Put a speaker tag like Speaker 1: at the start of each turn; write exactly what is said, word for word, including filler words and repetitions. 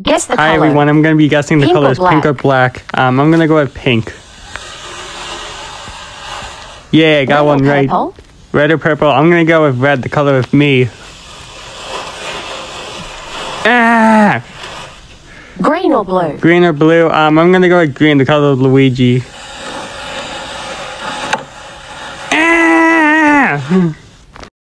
Speaker 1: Guess the
Speaker 2: Hi
Speaker 1: color.
Speaker 2: everyone, I'm going to be guessing the
Speaker 1: Pink or
Speaker 2: colors pink or
Speaker 1: black?
Speaker 2: black. Um, I'm going to go with pink. Yeah, I got
Speaker 1: Red or
Speaker 2: one right.
Speaker 1: purple?
Speaker 2: Red or purple? I'm going to go with red, the color of me. Ah!
Speaker 1: Green or blue?
Speaker 2: Green or blue? Um, I'm going to go with green, the color of Luigi. Ah!